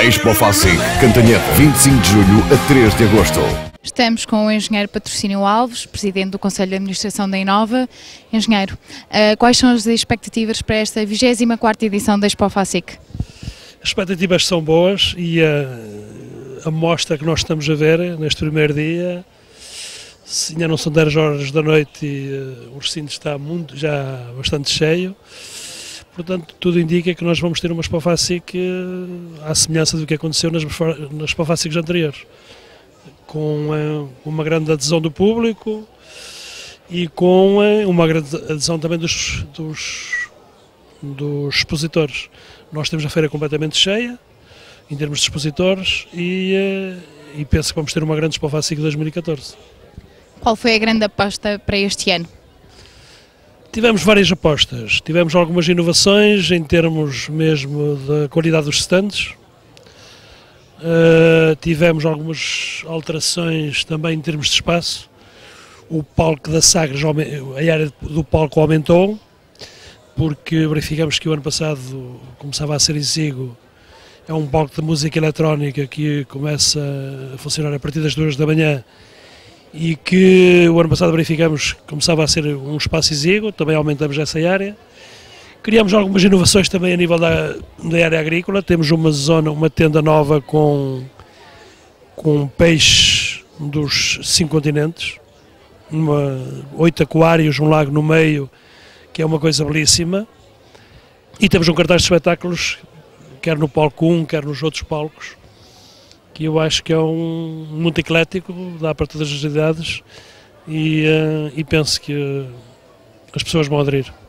Expo FACIC, Cantanhede, 25 de julho a 3 de agosto. Estamos com o engenheiro Patrocínio Alves, presidente do Conselho de Administração da Inova. Engenheiro, quais são as expectativas para esta 24ª edição da Expo FACIC? As expectativas são boas e a mostra que nós estamos a ver neste primeiro dia, ainda não são 10 horas da noite e o recinto está já bastante cheio. Portanto, tudo indica que nós vamos ter uma Expo FACIC à semelhança do que aconteceu nas Expo FACICs anteriores, com uma grande adesão do público e com uma grande adesão também dos expositores. Nós temos a feira completamente cheia, em termos de expositores, e penso que vamos ter uma grande Expo FACIC 2014. Qual foi a grande aposta para este ano? Tivemos várias apostas, tivemos algumas inovações em termos mesmo da qualidade dos stands, tivemos algumas alterações também em termos de espaço. O palco da Sagres, a área do palco aumentou, porque verificamos que o ano passado começava a ser exíguo. É um palco de música eletrónica que começa a funcionar a partir das 2 da manhã e que o ano passado verificamos que começava a ser um espaço exíguo, também aumentamos essa área. Criamos algumas inovações também a nível da área agrícola, temos uma tenda nova com peixes dos 5 continentes, 8 aquários, um lago no meio, que é uma coisa belíssima, e temos um cartaz de espetáculos, quer no palco 1, quer nos outros palcos, que eu acho que é muito eclético, dá para todas as idades, e penso que as pessoas vão aderir.